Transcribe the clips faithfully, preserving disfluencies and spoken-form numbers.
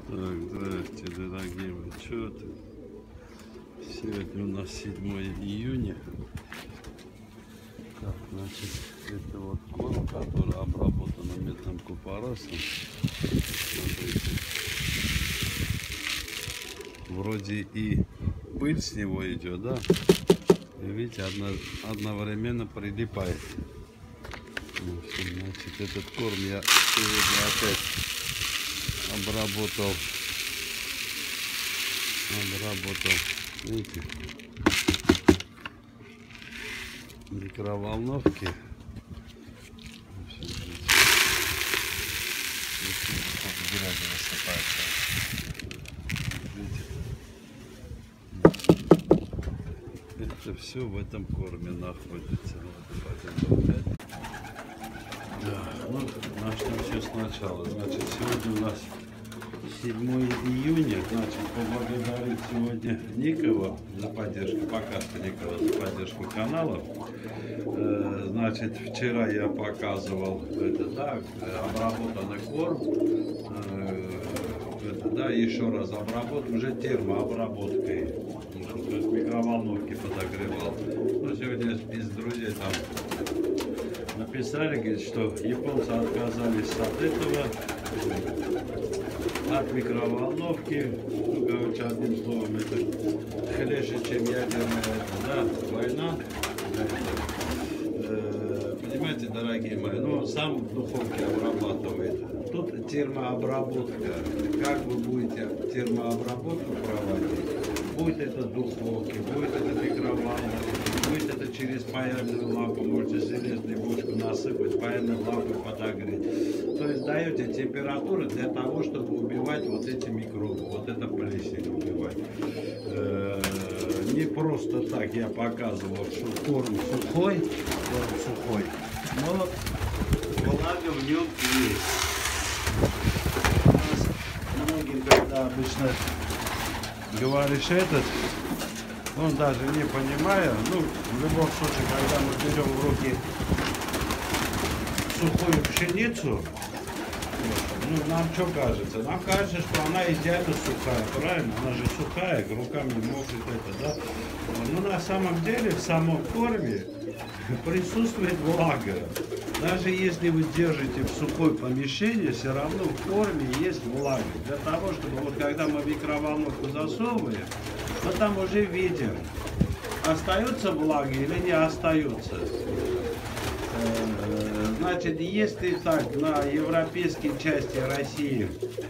Так, здрасте, дорогие мои, что ты? Сегодня у нас седьмое июня. Так, значит, это вот корм, который обработан медным купоросом. Смотрите. Вроде и пыль с него идет, да? И видите, одно, одновременно прилипает. Ну, все, значит, этот корм я сегодня опять обработал. Обработал, видите, микроволновки. Грязь высыпается. Это все в этом корме находится. Да, ну, начнем все сначала. Значит, сегодня у нас седьмое июня, значит, поблагодарить сегодня Никова за поддержку, пока что Никова за поддержку канала. Э, значит, вчера я показывал это, да, обработанный корм, э, это, да, еще раз обработал, уже термообработкой, то есть микроволновки подогревал. Но сегодня из друзей там написали, говорит, что японцы отказались от этого, от микроволновки, ну, короче, одним словом, это хлеще, чем ядерная, да, война. Э, понимаете, дорогие мои, ну, сам в духовке обрабатывает. Тут термообработка. Как вы будете термообработку проводить? Будет это в духовке, будет это микроволновка, будет это через паяльную лампу, можете железную бочку насыпать, паяльную лампу подогреть. То есть даете температуру для того, чтобы убивать вот эти микробы, вот это плесень убивать. Э-э- не просто так я показывал, что корм сухой, корм сухой, но влага в нем есть. У нас многие, когда обычно говоришь этот, он даже не понимая, ну, в любом случае, когда мы берем в руки сухую пшеницу, ну, нам что кажется? Нам кажется, что она идеально сухая, правильно? Она же сухая, руками мокнет это, да? Но на самом деле в самом корме присутствует влага. Даже если вы держите в сухое помещение, все равно в корме есть влага. Для того, чтобы вот когда мы микроволновку засовываем, мы там уже видим, остается влага или не остается. Значит, если так, на европейской части России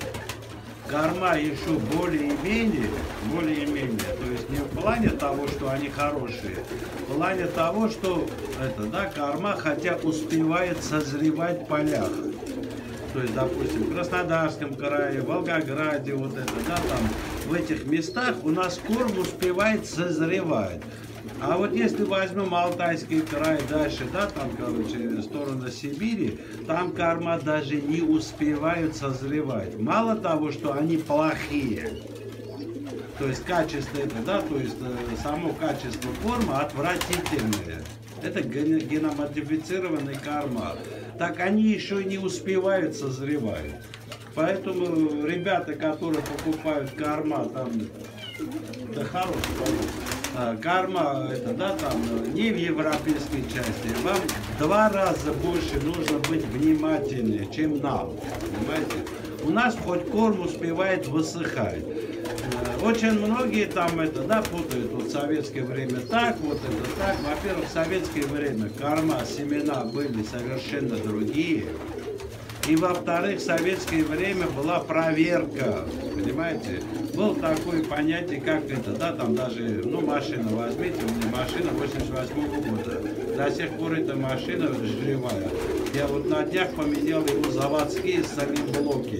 корма еще более-менее, более-менее, то есть не в плане того, что они хорошие, в плане того, что это, да, корма хотя успевает созревать в полях. То есть, допустим, в Краснодарском крае, в Волгограде, вот это, да, там, в этих местах у нас корм успевает созревать. А вот если возьмем Алтайский край дальше, да, там, короче, сторону Сибири, там корма даже не успевают созревать. Мало того, что они плохие, то есть качество это, да, то есть само качество корма отвратительное. Это геномодифицированный корма. Так они еще не успевают созревать. Поэтому ребята, которые покупают корма, там, да хороший, корма, это, да, там, не в европейской части, вам в два раза больше нужно быть внимательнее, чем нам, понимаете? У нас хоть корм успевает высыхать. Очень многие там это, да, путают, вот в советское время так, вот это так. Во-первых, в советское время корма, семена были совершенно другие. И во-вторых, в советское время была проверка, понимаете? Было такое понятие, как это, да, там даже, ну, машина возьмите, у меня машина восемьдесят восьмого года. До сих пор эта машина живая. Я вот на днях поменял его заводские салимблоки.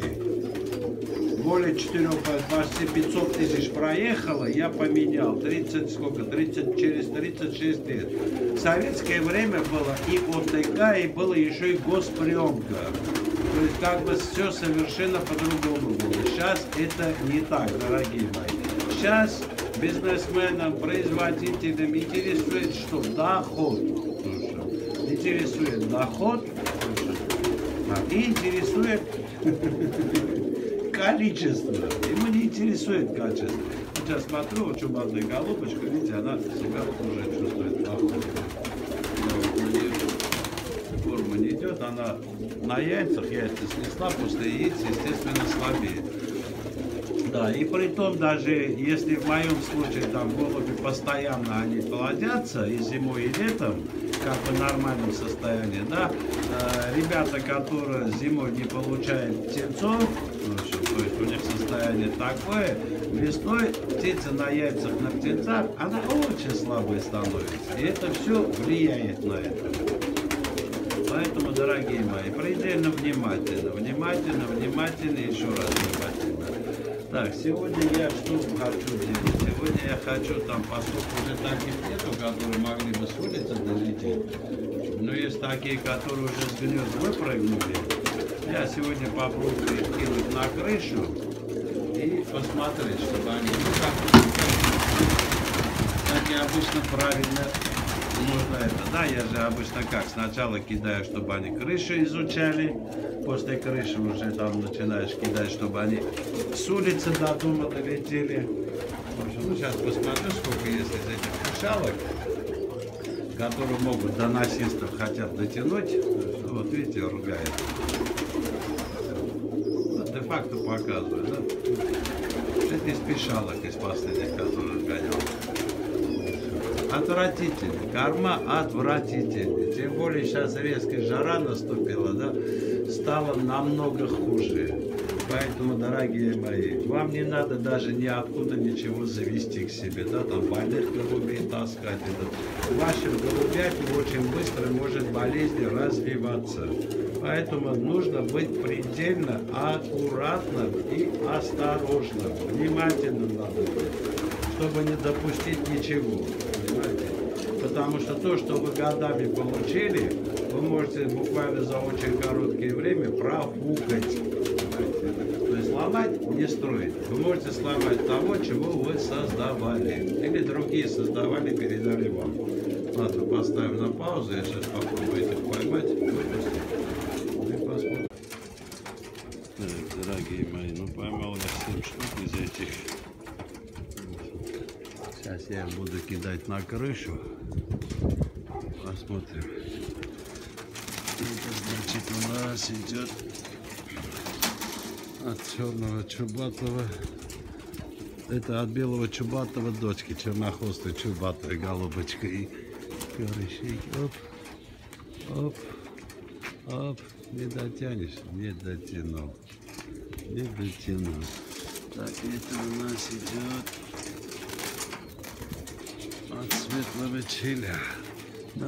Более четырёх, почти пятьсот тысяч проехало, я поменял. тридцать, сколько, тридцать, через тридцать шесть лет. В советское время было и ОТК, и было еще и госприемка. То есть как бы все совершенно по-другому было. Сейчас это не так, дорогие мои. Сейчас бизнесменам, производителям интересует что? Доход. Интересует доход. А, и интересует количество. Ему не интересует качество. Сейчас смотрю, вот чубатая голубочка, видите, она себя уже чувствует плохо. Форма не идет, она на яйцах, яйца снесла, после яиц, естественно, слабее. Да, и при том, даже если в моем случае там голуби постоянно они плодятся и зимой, и летом, как бы в нормальном состоянии, да, э, ребята, которые зимой не получают птенцов, в общем, то есть у них состояние такое, весной птица на яйцах, на птенцах, она очень слабой становится, и это все влияет на это. Поэтому, дорогие мои, предельно внимательно, внимательно, внимательно, еще раз внимательно. Так, сегодня я что хочу делать? Сегодня я хочу там, поскольку уже таких нету, которые могли бы с улицы долететь, но есть такие, которые уже с гнезд выпрыгнули. Я сегодня попробую их кинуть на крышу и посмотреть, чтобы они, ну как, как и обычно, правильно нужно это. Да, я же обычно как, сначала кидаю, чтобы они крышу изучали, после крыши уже там начинаешь кидать, чтобы они с улицы до дома долетели. В общем, ну, сейчас посмотрю, сколько есть из этих кушалок, которые могут до насистов хотят дотянуть. Вот видите, ругает. Вот, де-факто показываю, да? Это из пешалок, из последних, которые гонял. Отвратительно. Корма отвратительная. Тем более сейчас резкая жара наступила, да? Стало намного хуже. Поэтому, дорогие мои, вам не надо даже ниоткуда ничего завести к себе, да, там больных голубей таскать. Это. Вашим голубятам очень быстро может болезнь развиваться. Поэтому нужно быть предельно аккуратным и осторожным. Внимательно надо быть, чтобы не допустить ничего. Понимаете? Потому что то, что вы годами получили, вы можете буквально за очень короткое время профукать. То есть сломать, не строить. Вы можете сломать того, чего вы создавали. Или другие создавали, передали вам. Ладно, поставим на паузу. Я сейчас попробую их поймать, выпустить. И посмотрим. Так, дорогие мои, ну поймал я семь штук из этих. Сейчас я их буду кидать на крышу. Посмотрим. Это значит у нас идет от черного чубатого. Это от белого чубатого дочки, чернохвостой чубатой голубочка и корешей. Оп, оп, оп. Не дотянешь? Не дотянул. Не дотянул. Так, это у нас идет от светлого челя. Да?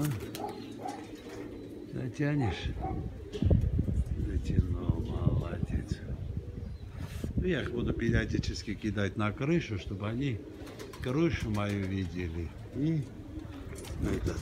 Дотянешь? Дотянул, молодец. Я их буду периодически кидать на крышу, чтобы они крышу мою видели. И этот.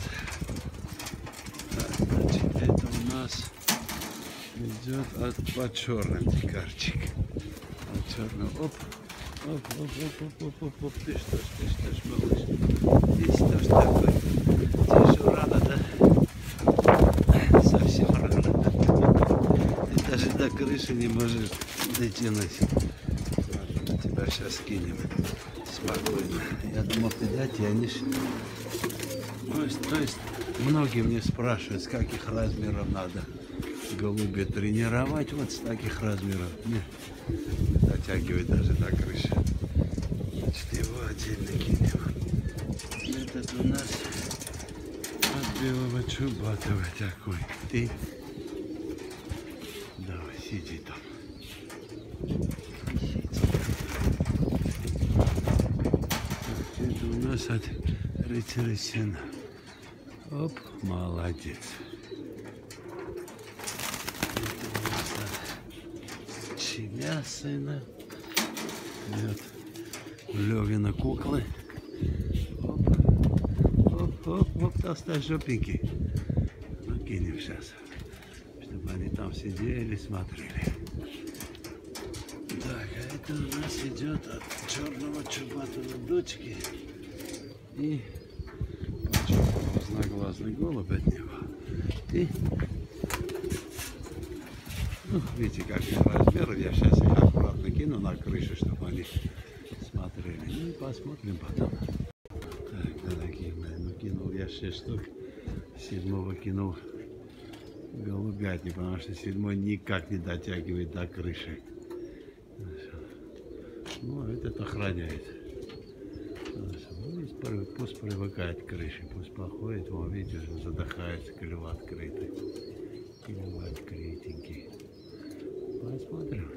Так, значит, это у нас идет от по черным дикарчик. От черного. Оп. Оп, оп, оп, оп, оп, оп, оп. Ты что ж, ты что ж, малыш. Ты что ж такой? Тебе что, рано, да? Совсем рано. Ты даже до крыши не можешь дотянуть. Ладно, тебя сейчас кинем. Спокойно. Я думал, ты дотянешь. То есть, то есть, многие мне спрашивают, с каких размеров надо голубей тренировать. Вот с таких размеров. Не дотягивает даже до крыши. Значит, его отдельно кинем. Этот у нас от белого чубатого такой. Ты давай, сиди там. Сиди. Это у нас от рыцаря сена. Оп, молодец. Челя сына. Вот. Левина куклы. Оп, оп, оп, оп, толстожопенький. Ну, кинем сейчас, чтобы они там сидели, смотрели. Так, а это у нас идет от черного чубатого дочки и разноглазный голубь от него. И Ну, видите, какие размеры. Я сейчас их аккуратно кину на крышу, чтобы они смотрели. Ну и посмотрим потом. Так, дорогие мои, ну кинул я шесть штук. Седьмого кинул голубятник, потому что седьмой никак не дотягивает до крыши. Ну, этот охраняет. Ну, пусть привыкает к крыше, пусть походит, вон, видите, уже задыхается, клюв открытый. Клюв открытенький. Посмотрим.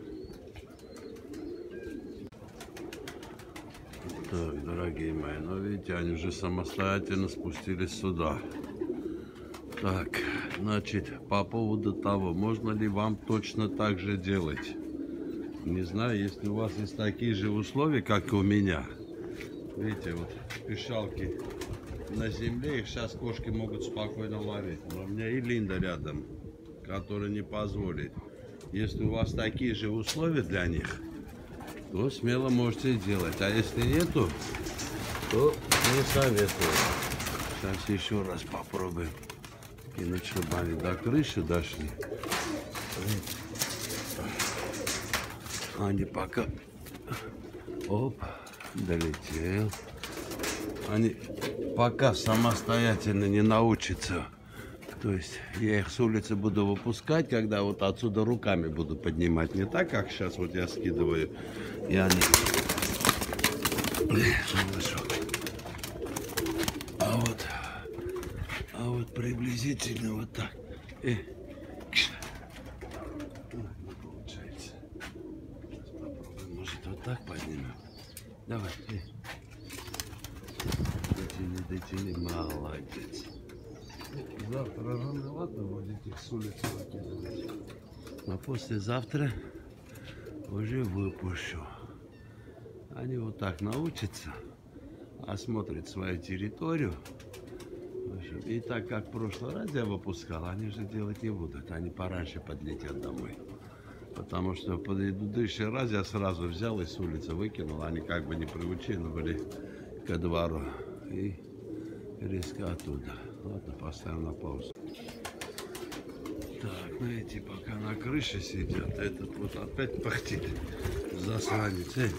Так, дорогие мои, ну видите, они уже самостоятельно спустились сюда. Так, значит, по поводу того, можно ли вам точно так же делать? Не знаю, если у вас есть такие же условия, как и у меня. Видите, вот пищалки на земле, их сейчас кошки могут спокойно ловить. Но у меня и Линда рядом, которая не позволит. Если у вас такие же условия для них, то смело можете делать. А если нету, то не советую. Сейчас еще раз попробуем кинуть, чтобы они до крыши дошли. Они пока... Оп, долетел. Они пока самостоятельно не научатся. То есть я их с улицы буду выпускать, когда вот отсюда руками буду поднимать. Не так, как сейчас вот я скидываю. И они... А вот... А вот приблизительно вот так. И... Получается. Сейчас попробуем. Может, вот так поднимем? Давай. Дотяни, дотяни. Молодец. Завтра рановато будет их с улицы выкидывать. А послезавтра уже выпущу. Они вот так научатся, осмотрят свою территорию. И так как в прошлый раз я выпускал, они же делать не будут. Они пораньше подлетят домой. Потому что в предыдущий раз я сразу взял и с улицы выкинул. Они как бы не приучены были ко двору. И резко оттуда. Ладно, поставим на паузу. Так, ну эти пока на крыше сидят. Этот вот опять пахтит. Засранец. Эй.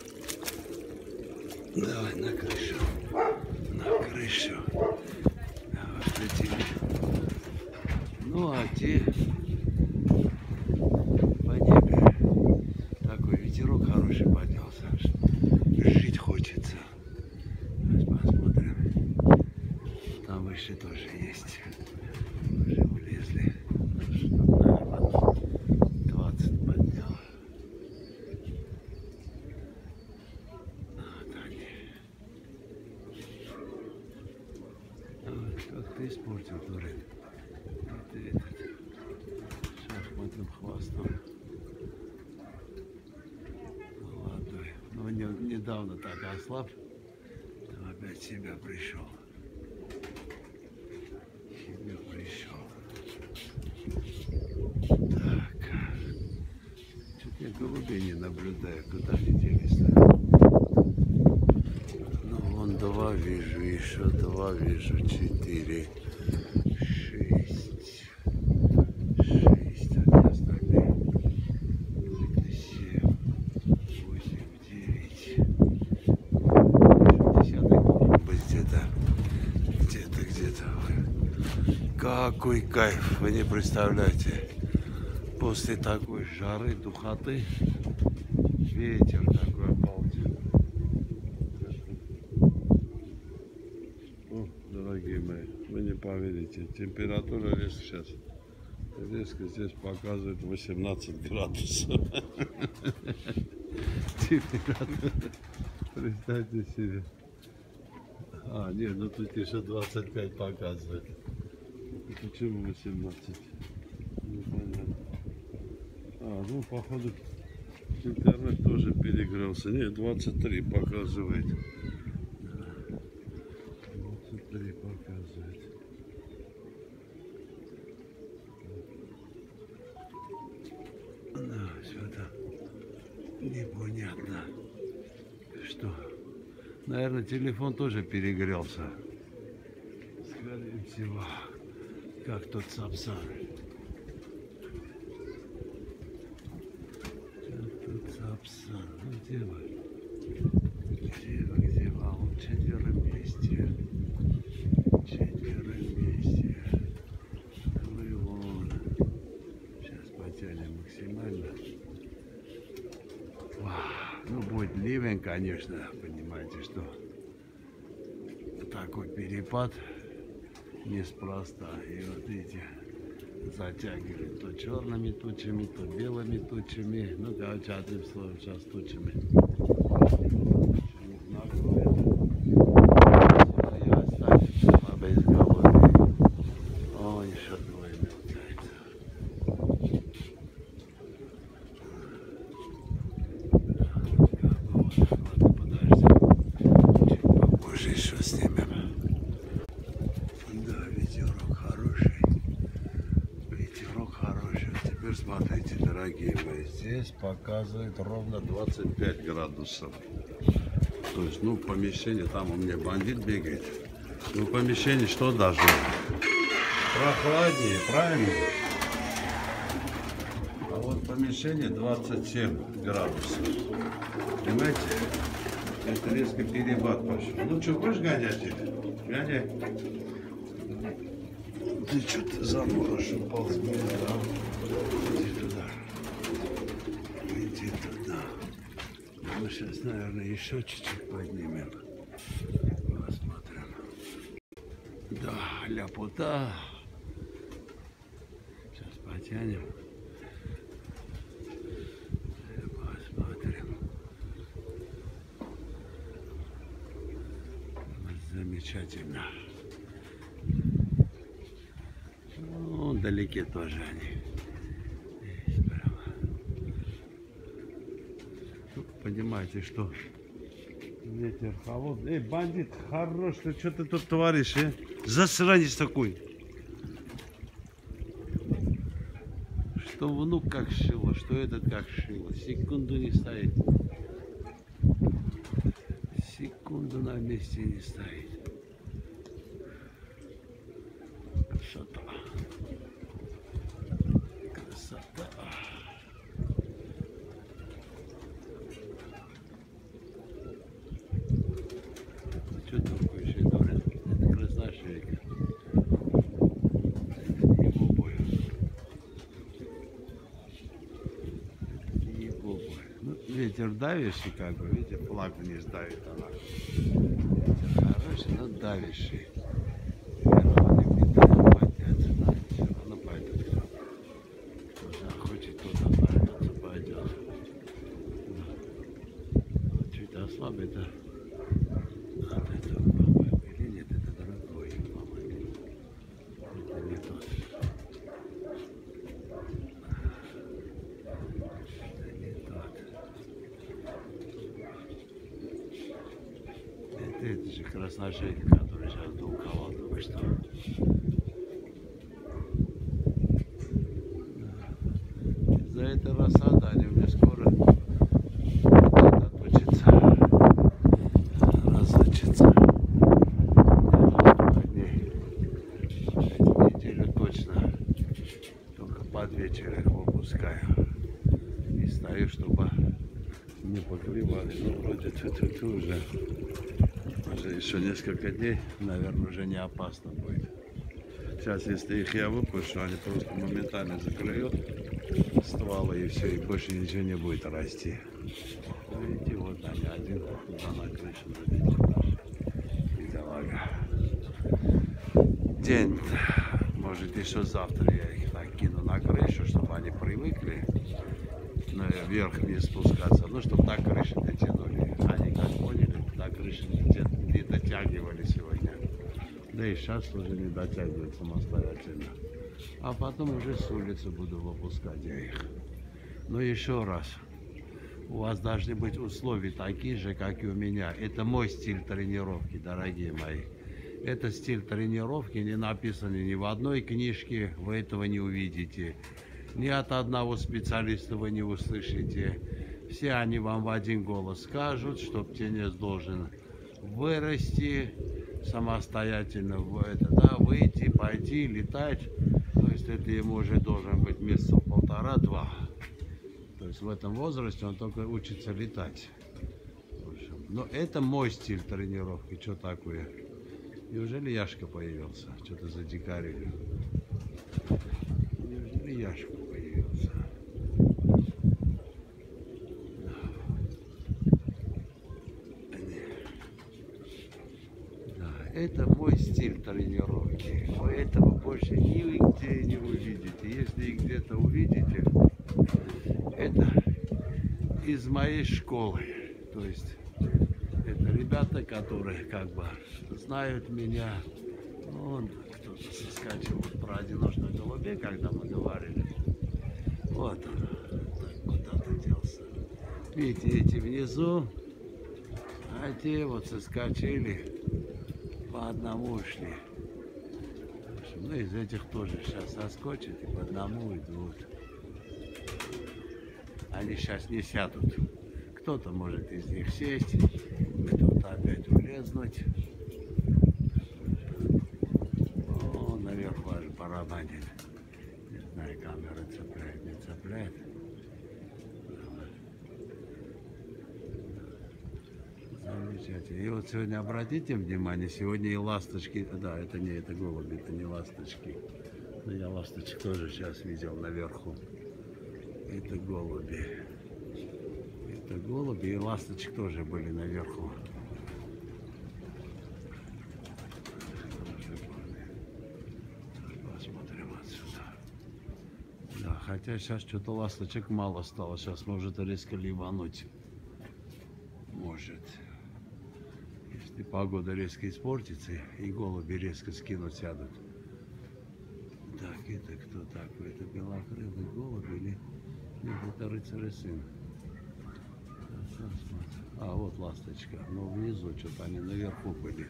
Давай на крышу. На крышу. Давай, летели. Ну, а те по небу. Такой ветерок хороший поднялся. Жить хочется. Посмотрим. Там выше тоже есть. Уже влезли. двадцать поднял. Вот они. Вот, как ты испортил, дурень. Вот этот. Шахматным хвостом. Молодой. Но он недавно так ослаб. Там опять себя пришел. Себе пришел. Так. Чуть я голубей не наблюдаю, куда они делись-то. Ну, вон два вижу, еще два вижу, четыре, шесть. Шесть, а где остальные? Семь, восемь, девять. Десятый должен быть где-то. Где-то, где-то. Какой кайф, вы не представляете. После такой жары, духоты, ветер такой обалденный. О, дорогие мои, вы не поверите, температура резко сейчас, резко здесь показывает восемнадцать градусов. Температура, представьте себе. А, нет, ну тут еще двадцать пять показывает. Почему восемнадцать? Непонятно. А, ну походу интернет тоже перегрелся. Нет, двадцать три показывает. двадцать три показывает. Да, что-то непонятно. Что? Наверное, телефон тоже перегрелся. Скорее всего, как тот Сапсан. Где вы? Где вы, где вы? А вот четверо вместе. Четверо вместе. Вы вон. Сейчас потянем максимально. Ну, будет ливень, конечно. Понимаете, что такой перепад неспроста. И вот эти затягивают то черными тучами, то белыми тучами. Ну, короче, одним словом, сейчас тучами. И оставить слабой головы. О, еще двое мелкается. Ладно, подожди. Чуть попозже еще снимем. Да, ветерок хороший. Ветерок хороший. Теперь смотрите, дорогие мои, здесь показывает ровно двадцать пять градусов. То есть, ну, помещение, там у меня бандит бегает. Ну, помещение что должно? Прохладнее, правильно? А вот помещение двадцать семь градусов. Понимаете? Это резко перебат пошел. Ну что, будешь гонять их? Гоняй. Ты что-то заморож упал с меня, да? Иди туда. Иди туда. Ну, сейчас, наверное, еще чуть-чуть поднимем. Посмотрим. Да, ляпота. Сейчас потянем. Посмотрим. Замечательно. Ну, далеки тоже они. Здесь прямо. Ну, понимаете, что ветер холодный. Эй, бандит, хорош, ты что ты тут творишь, э? Засранец такой. Что внук как шило, что этот как шило. Секунду не стоит. Секунду на месте не стоит. Красота. Красота. Ну что такое еще говорят? Это красношейка. Это не бобой. Это не бобой. Ну, ветер давящий, как бы, видите, флаг вниз давит она. Ветер хороший, но давящий. Ослабит, да? От этого, по-моему, или нет, это дорогой, по-моему. Это не тот. Это не тот. Это, это же красношейка, который сейчас толковал, только что. Из-за этой рассады они у меня скоро под вечер их выпускаю и стою, чтобы не поклевали. Ну, вроде тут уже, уже еще несколько дней, наверное, уже не опасно будет. Сейчас, если их я выпущу, они просто моментально закроют стволы и все, и больше ничего не будет расти. Видите, вот они один туда на крышу залетел. Бедолага. День. Может, еще завтра я их накину на крышу, чтобы они привыкли вверх-вниз спускаться. Ну, чтобы так крыши дотянули. Они, как поняли, так крыши не дотягивали сегодня. Да и сейчас уже не дотягивают самостоятельно. А потом уже с улицы буду выпускать я их. Но еще раз. У вас должны быть условия такие же, как и у меня. Это мой стиль тренировки, дорогие мои. Это стиль тренировки, не написано ни в одной книжке, вы этого не увидите. Ни от одного специалиста вы не услышите. Все они вам в один голос скажут, что птенец должен вырасти самостоятельно, в это, да, выйти, пойти, летать. То есть это ему уже должен быть месяца полтора-два. То есть в этом возрасте он только учится летать. В общем, но это мой стиль тренировки. Что такое? Неужели Яшка появился? Что-то задикарили. Неужели Яшка появился? Да, это мой стиль тренировки. Вы этого больше нигде не увидите. Если где-то увидите, это из моей школы. То есть это ребята, которые как бы знают меня. Вон кто-то соскочил вот про одиночных голубей, когда мы говорили. Вот он. Так, куда-то делся. Видите, эти внизу, а те вот соскочили, по одному ушли. Ну, из этих тоже сейчас соскочат и по одному идут. Они сейчас не сядут. Кто-то может из них сесть, кто-то опять улезнуть. О, наверху аж барабанит. Не знаю, камера цепляет, не цепляет. Замечательно. И вот сегодня обратите внимание, сегодня и ласточки, да, это не, это голуби, это не ласточки. Но я ласточек тоже сейчас видел наверху. Это голуби. Это голуби, и ласточек тоже были наверху. Посмотрим отсюда. Да, хотя сейчас что-то ласточек мало стало. Сейчас может резко ливануть. Может. Если погода резко испортится, и голуби резко скинут, сядут. Так, это кто такой? Это белокрылый голубь или... Нет, это рыцарь сын. А, вот ласточка. Но внизу что-то они наверху были.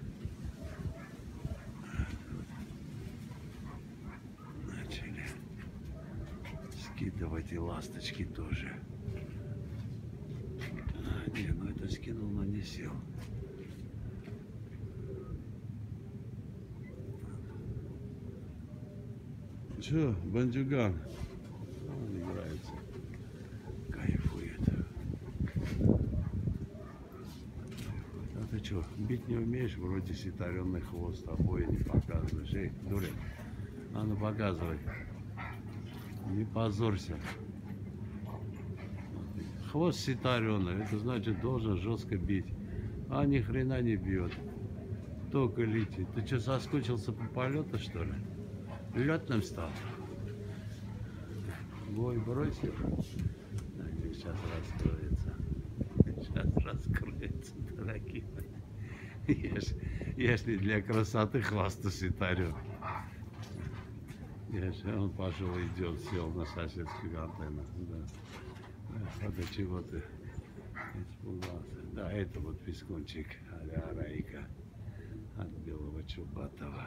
Начали скидывать и ласточки тоже. А, не, ну это скинул, но не сел. Че, бандюган? Он играется. Кайфует. А ты что, бить не умеешь? Вроде ситаренный хвост, обои не показываешь. Эй, дурень, а ну показывай. Не позорься. Хвост ситаренный, это значит должен жестко бить. А ни хрена не бьет. Только летит. Ты что, соскучился по полету, что ли? Летным стал. Бой бросил. Сейчас раскроется. Сейчас раскроется, дорогие. Если, если для красоты хвоста ситарен. Если он пошел, идет, сел на соседскую антенну. Да. А до чего ты испугался? Да, это вот пескунчик а-ля Арайка от белого чубатого.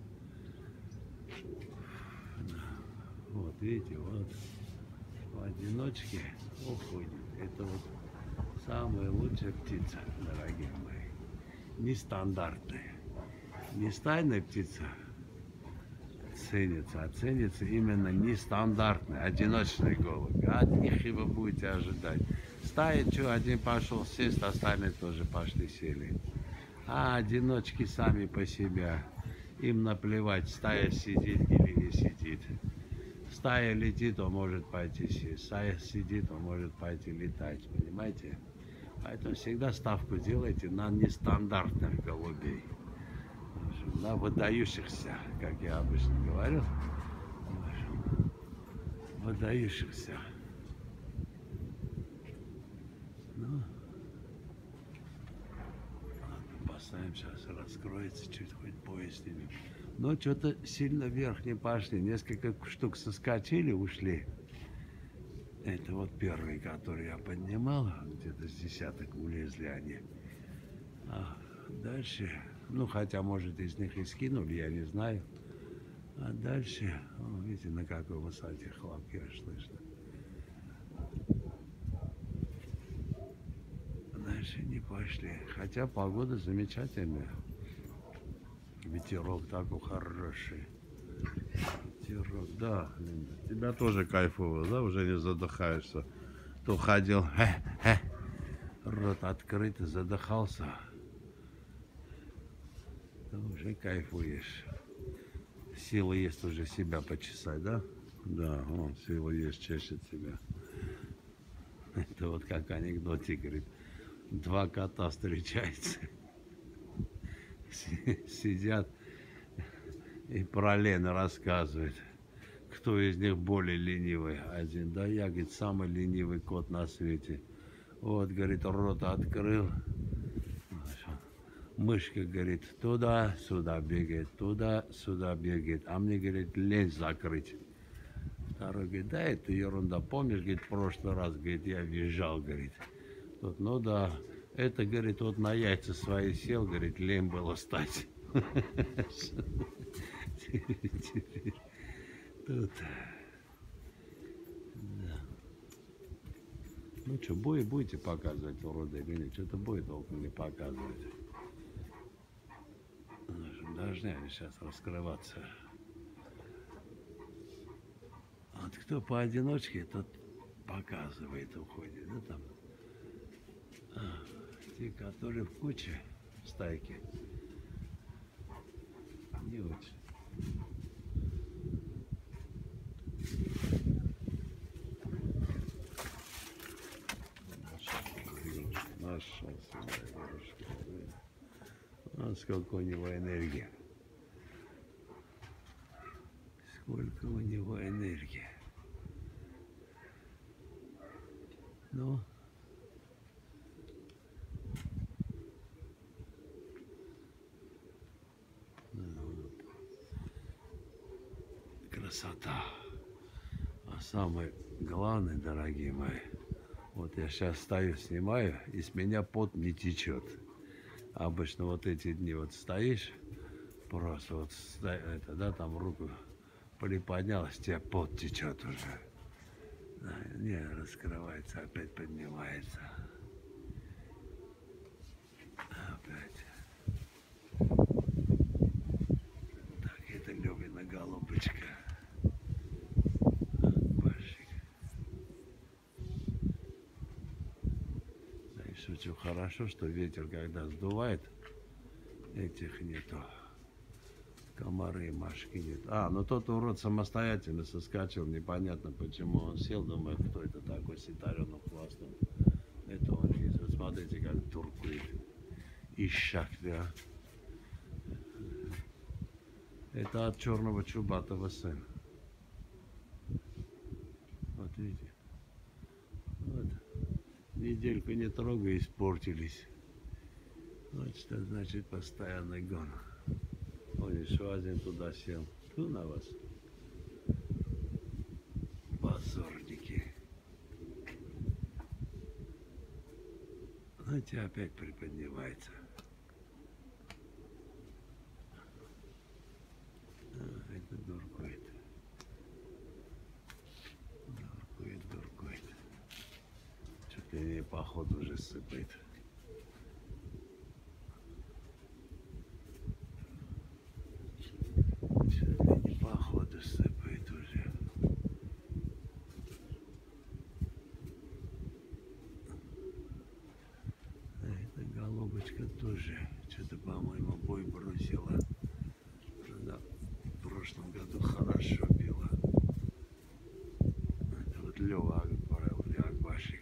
Вот видите, вот в одиночке уходит. Это вот самая лучшая птица, дорогие мои. Нестандартная. Не стайная птица ценится, а ценится именно нестандартный, одиночный голубь. От них и вы будете ожидать. Стая, что, один пошел сесть, остальные тоже пошли сели. А одиночки сами по себе. Им наплевать, стая сидит или не сидит. Стая летит, он может пойти сесть. Стая сидит, он может пойти летать. Понимаете? Поэтому всегда ставку делайте на нестандартных голубей. На выдающихся, как я обычно говорю. Выдающихся. Ну, ладно, поставим сейчас, раскроется, чуть хоть пояс снимем. Но что-то сильно вверх не пошли. Несколько штук соскочили, ушли. Это вот первые, которые я поднимал. Где-то с десяток улезли они. А дальше, ну хотя может из них и скинули, я не знаю. А дальше, о, видите, на какой высоте хлопки аж слышно. Дальше не пошли. Хотя погода замечательная. Ветерок такой хороший. Ветерок, да, Линда. Тебя тоже кайфово, да? Уже не задыхаешься кто ходил, хе, хе, рот открыт и задыхался, ты уже кайфуешь. Сила есть уже себя почесать, да? Да, он сила есть, чешет себя. Это вот как анекдоте, говорит, два кота встречаются, сидят и про Лену рассказывают, кто из них более ленивый. Один, да я, говорит, самый ленивый кот на свете. Вот, говорит, рот открыл. Мышка, говорит, туда-сюда бегает, туда-сюда бегает. А мне, говорит, лень закрыть. Второй говорит, да, это ерунда. Помнишь, говорит, в прошлый раз, говорит, я визжал, говорит. Тут, ну да, это, говорит, вот на яйца свои сел, говорит, лень было встать. Тут. Да. Ну что, бой будете показывать уроды или нет? Что-то бой толком не показывать. Должны они сейчас раскрываться. Вот кто поодиночке, тот показывает, уходит. Да, там? А, те, которые в куче, в стайке, не очень. Нашелся, девушка. А сколько у него энергии. Сколько у него энергии. Ну. Красота. А самое главное, дорогие мои, вот я сейчас стою, снимаю, и с меня пот не течет. Обычно вот эти дни вот стоишь, просто вот это, да, там руку приподнял, с тебя пот течет уже. Да, не раскрывается, опять поднимается. Опять. Так, это Левина голубочка. Башик. Да и шучу, хорошо, что ветер, когда сдувает, этих нету. Комары и мошки нет. А, ну тот урод самостоятельно соскочил, непонятно почему он сел, думаю, кто это такой с ситареным хвостом. Это он есть. Вот смотрите, как туркует. Ищак, да. Это от черного чубатого сына. Вот видите. Вот. Недельку не трогай, испортились. Вот что значит постоянный гон. Он еще один туда сел. Ту на вас. Позорники. Знаете, опять приподнимается. А, это дуркует. Дуркует, дуркует. Что-то мне походу уже сыпает. Походу сыпает уже. А эта голубочка тоже что-то, по-моему, бой бросила. Она в прошлом году хорошо била. Это вот Лева отправил, Акбашик.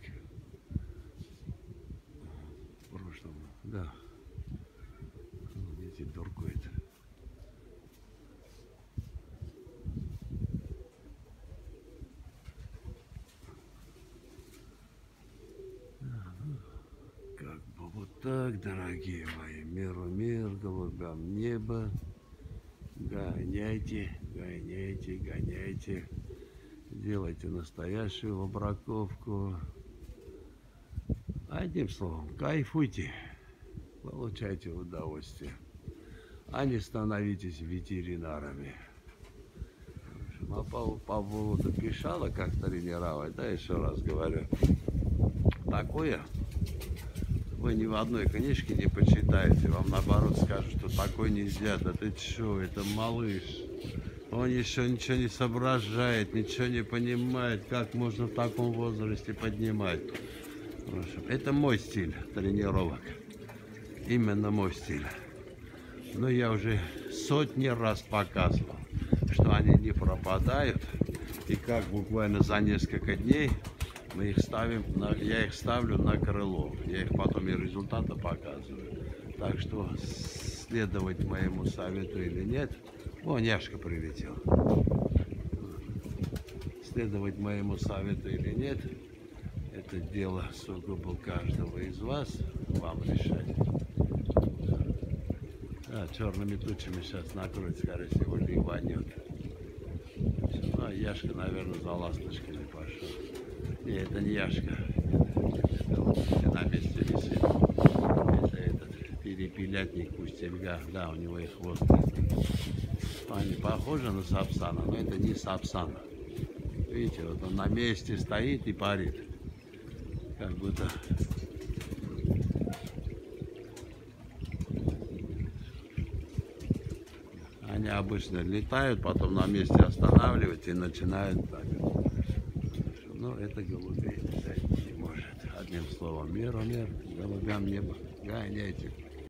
В прошлом, да. Видите, дуркует. Так, дорогие мои, миру мир, голубям небо. Гоняйте, гоняйте, гоняйте. Делайте настоящую обраковку. Одним словом, кайфуйте, получайте удовольствие. А не становитесь ветеринарами. А по, по поводу пищала, как тренировать, да, еще раз говорю. Такое вы ни в одной книжке не почитаете. Вам наоборот скажут, что такое нельзя. Да ты че, это малыш. Он еще ничего не соображает, ничего не понимает, как можно в таком возрасте поднимать. В общем, это мой стиль тренировок. Именно мой стиль. Но я уже сотни раз показывал, что они не пропадают. И как буквально за несколько дней мы их ставим, на, я их ставлю на крыло. Я их потом и результаты показываю. Так что следовать моему совету или нет. О, няшка прилетел. Следовать моему совету или нет, это дело сугубо каждого из вас. Вам решать. А, черными тучами сейчас накроет, скорее всего, ливанет. А Яшка, наверное, за ласточками пошел. Не, это не Яшка. Это вот на месте висит. Это этот перепелятник пустельга. Да, у него и хвост. Они похожи на сапсана, но это не сапсан. Видите, вот он на месте стоит и парит. Как будто... Они обычно летают, потом на месте останавливаются и начинают так. Ну, это голубей не может. Одним словом, мир, мир, голубям небо. Гоняйте.